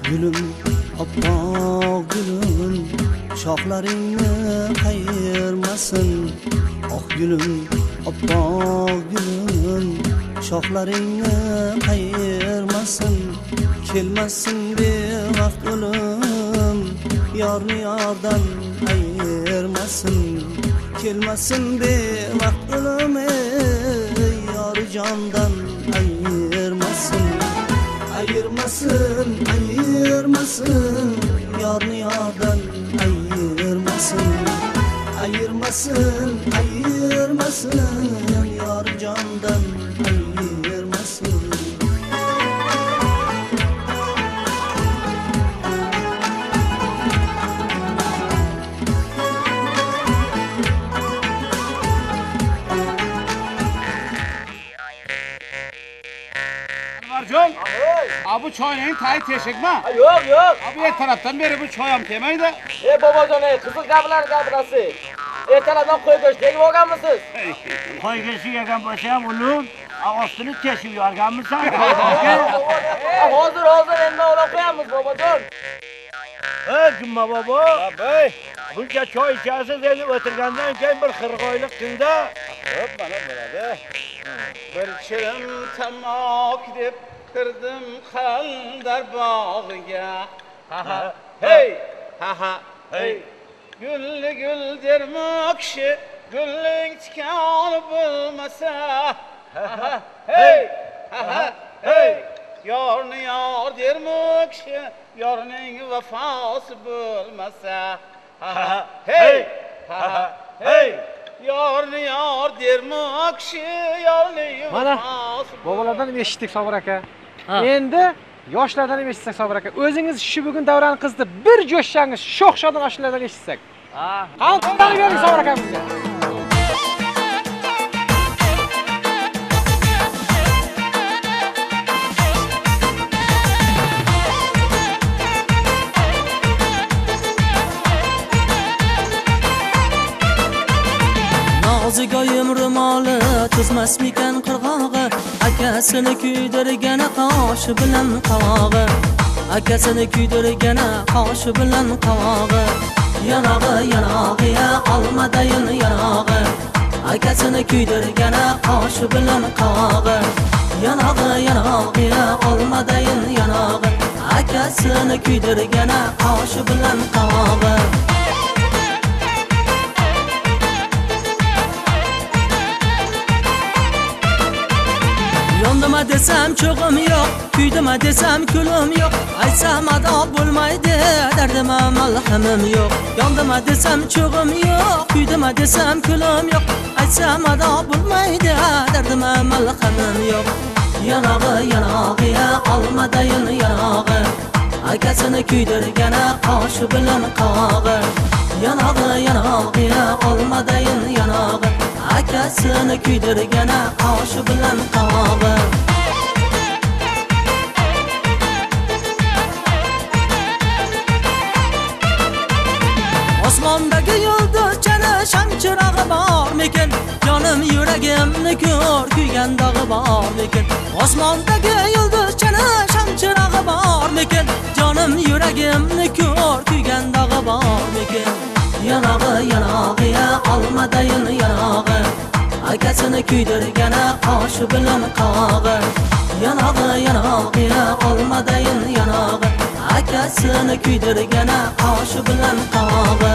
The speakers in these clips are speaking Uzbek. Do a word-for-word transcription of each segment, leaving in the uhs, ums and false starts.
Gülüm, oppoq gülüm, shoxlaringni qayirmasin. Oh gülüm, oppoq gülüm, shoxlaringni qayirmasin. Kelmasin bevaqt o'lim, yorni yordan ayirmasin. Kelmasin bevaqt o'lim, yor jondan ayirmasin. Ayırmasın, ayırmasın, yarını yardan ayırmasın. Ayırmasın, ayırmasın, yar candan ayırmasın. Marjon, abi choyning tayi teshikmi? Yo'q, yo'q. Abi er tarafdan beri bu choy ham kelmaydi. Ey bobojon, ey qizil gaplar gapirasiz. Ertalabdan qo'y go'sht yeb olganmisiz? Qo'y go'shti yegan bo'lsa ham ulum, ostini teshib yorganmisan? Hozir, hozir endi olib qo'yamiz bobojon. Ey, Jumma bobo. Abay, buncha choy ichasiz endi o'tirgandan keyin bir xirg'oylik kunda. Hop, mana bo'ladi. Bir chirim tamoq deb kirdim Xandar bog'iga. Ha ha, hey, ha ha, hey. Gulli gul dermoqshi, gulling tikoni bo'lmasa. Ha ha, hey, ha ha, hey. Yorni yor dermoqshi, yorning vafosi bo'lmasa. Ha ha, hey, ha ha, hey. Yorni yor dermoqshi, yorning vafosi. Bobolardan ham eshitdik Sobir aka. Endi yoshlardan ham eshitsak Sobir aka. O'zingiz shu bugun davran qizni bir jo'shsangiz, sho'x-shodon ashulalardan eshitsak. Ha, qanday bering Sobir akamizga. Nozigoyim ro'moli tuzmasmikan qirg'og'i, akasini kuydirgana qoshi bilan qovog'i, akasini kuydirgana qoshi bilan qovog'i, yanog'i yanog'i ya olmadayin yanog'i, akasini kuydirgana qoshi bilan qovog'i, yanog'i yanog'i ya olmadayin yanog'i, akasini kuydirgana qoshi bilan qovog'i. Yondama desam cho'g'im yo'q, kuydama desam kulim yo'q, aytsam ado bo'lmaydi, dardima malhamim yo'q. Yondama desam cho'g'im yo'q, kuydama desam kulim yo'q, aytsam ado bo'lmaydi, dardima malhamim yo'q. Yanog'i yanog'i ya olmadayin yanog'i, akasini kuydirgana qoshi bilan qovog'i, yanog'i yanog'i ya olmadayin yanog'i, akasini kuydirgana qoshi bilan qovog'i. Osmondagi yulduzchani shamchirog'i bormikin, jonim yuragimni ko'r kuygan dog'i bormikin. Osmondagi yulduzchani shamchirog'i bormikin, jonim yuragimni ko'r kuygan dog'i bormikin. Yanog'i yanog'i ya olmadayin yanog'i, akasini kuydirgana qoshi bilan qovog'i, yanog'i yanog'i ya olmadayin yanog'i, akasini kuydirgana qoshi bilan qovog'i.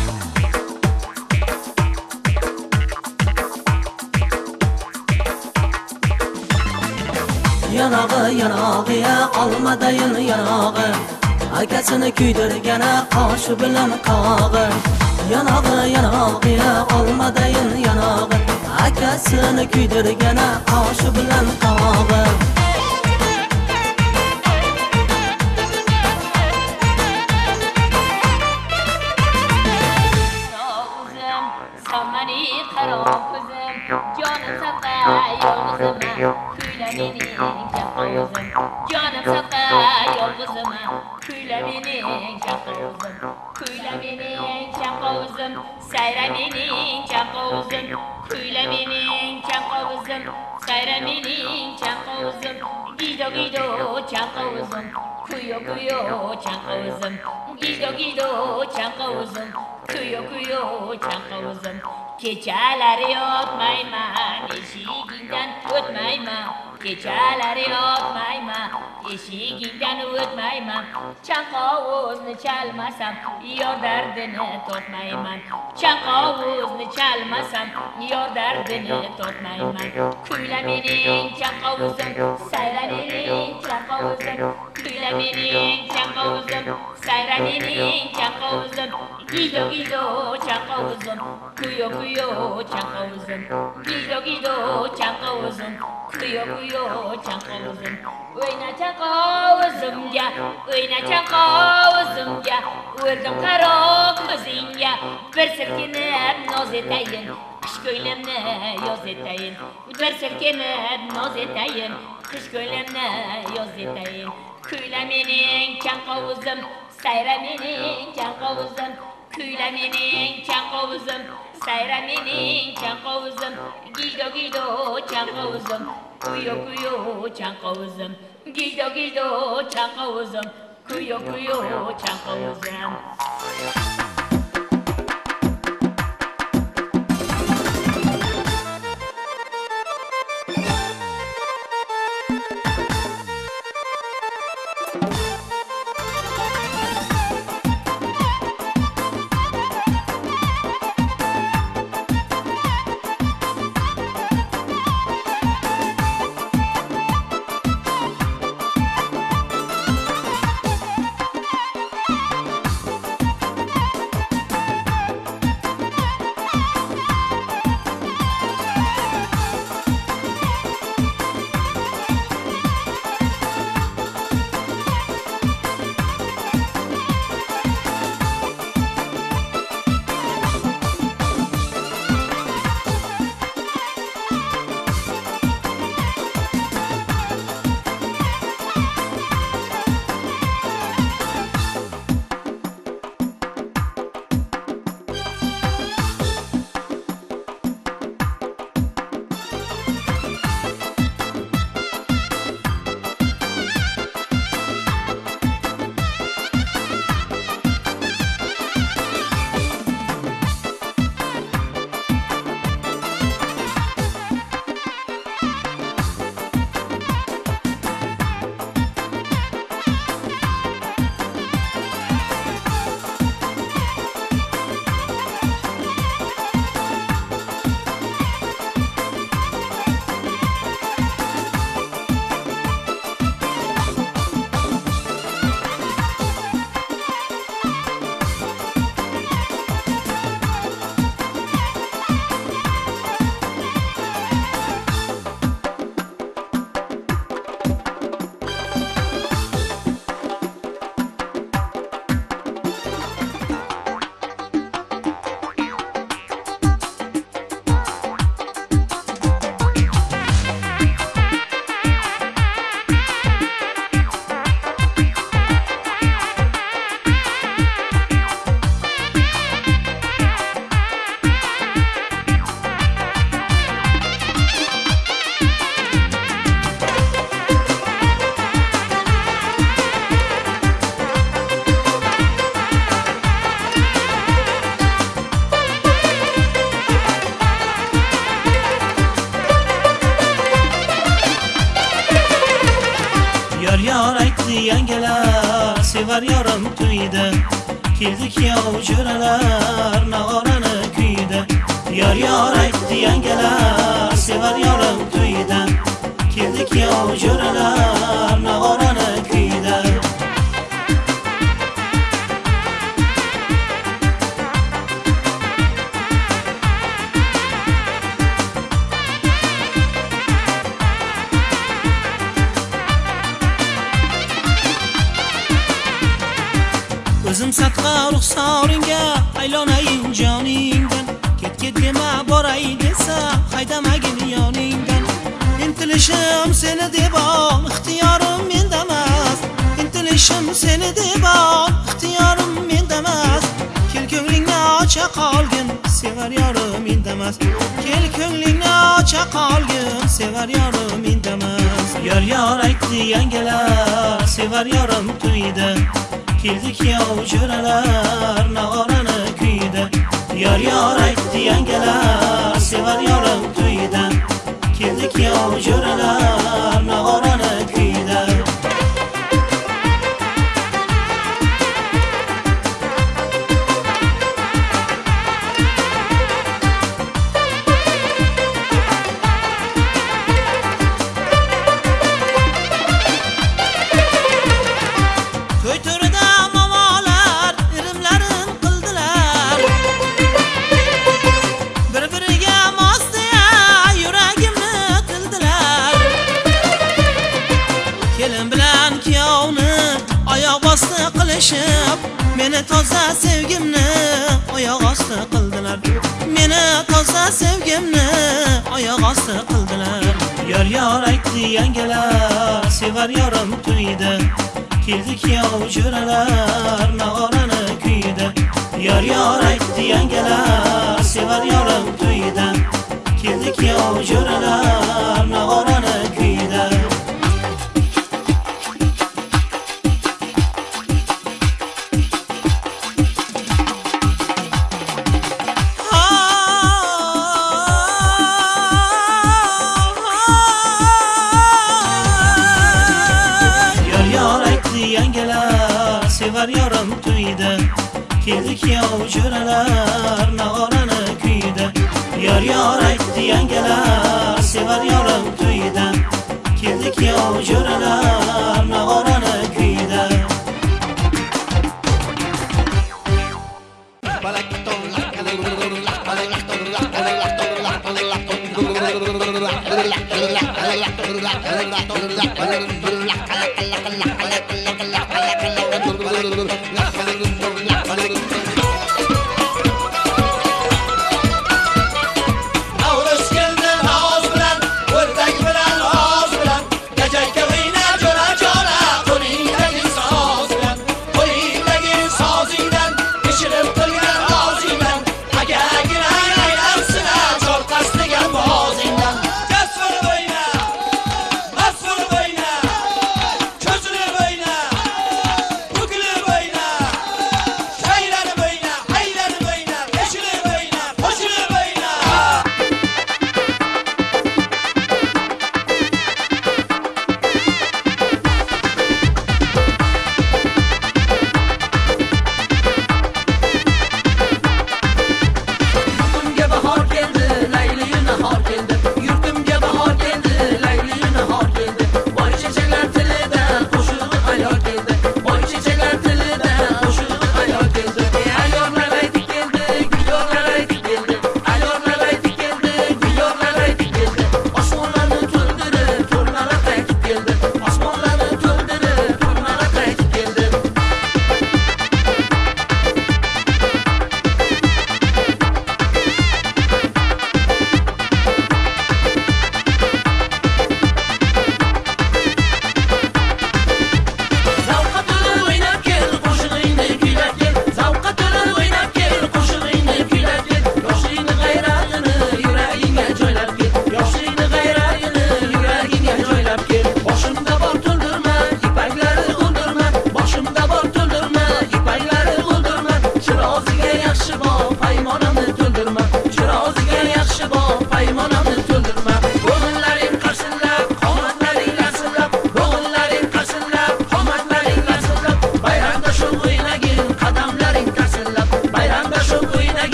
Yanog'i yanog'i ya olmadayin yanog'i, akasini kuydirgana qoshi bilan qovog'i, yanog'i yanog'i ya olmadayin yanog'i, akasini kuydirgana qoshi bilan qovog'i. Samani qaro ko'zim, jonim saqa yolg'izim, kuyla mening jaqozim, jonim saqa yolg'izim, kuyla mening jaqozim, kuyla mening jaqozim, sayra mening jaqozim, kuyla mening jaqozim, chanqovuzim, sayra mening chanqovuzim, gido gido chanqovuzim, kuyo kuyo chanqovuzim, gido gido chanqovuzim, kuyo kuyo chanqovuzim. Kechalari yotmayman, eshigingdan o'tmayman, kechalari yotmayman, eshigingdan o'tmayman, chanqovuzni chalmasam, yor dardini totmayman, chanqovuzni chalmasam, yor dardini totmayman. Kuyla mening chanqovuzim, sayra mening chanqovuzim, kuyla mening chanqovuzim, sayra mening chanqovuzim, gido gido chanqovuzim, kuyo kuyo chanqovuzim, gido gido chanqovuzim, kuyo kuyo chanqovuzim. O'yna chanqovuzimga, o'yna chanqovuzimga, o'rdim qaro ko'zingga, bir silkinib noz etayin, qish ko'ylimni yoz etayin, bir silkinib noz etayin, qish ko'ylimni yoz etayin. Kuyla mening chanqovuzim, sayra mening chanqovuzim, kuyla mening chanqovuzim, sayra mening chanqovuzim, gido gido chanqovuzim, kuyo kuyo chanqovuzim, gido gido chanqovuzim, kuyo kuyo chanqovuzim. yangalar sevar yorim to'yida keldik yov jo'ralar nog'orani kuyida yor yor aytdi yangalar sevar yorim to'yida keldik yov jo'ralar nog'orani kuyida O'zim satqa ruxsoringga aylanayim joningdan ket ket dema boray desa haydamagin yoningdan intilishim seni deb ol ixtiyorim menda emas intilishim seni deb ol ixtiyorim menda emas kel ko'nglingni ocha qolgin sevar yorim menda emas kel ko'nglingni ocha qolgin sevar yorim indamas. Yor yor aytdi yangalar, sevar yorim to'yda. Keldi kuyov jo'ralar, nog'orani kuyda. Yor yor aytdi yangalar, sevar yorim to'yda. Keldi kuyov jo'ralar, nog'orani kuyda. Meni toza sevgimni oyoq osti qildilar. Meni toza sevgimni oyoq osti qildilar. Yor yor aytdi yangalar, sevar yorim to'yda. Keldi kuyov jo'ralar, nog'orani kuyda. Yor yor aytdi yangalar, sevar yorim to'yda. Keldi kuyov jo'ralar, nog'orani kuyda. Sevar yorim to'yda. Keldi kuyov jo'ralar, nog'orani kuyda. Yor yor aytdi yangalar, sevar yorim to'yda. Keldi kuyov jo'ralar, nog'orani kuyda. Kala kala kala kala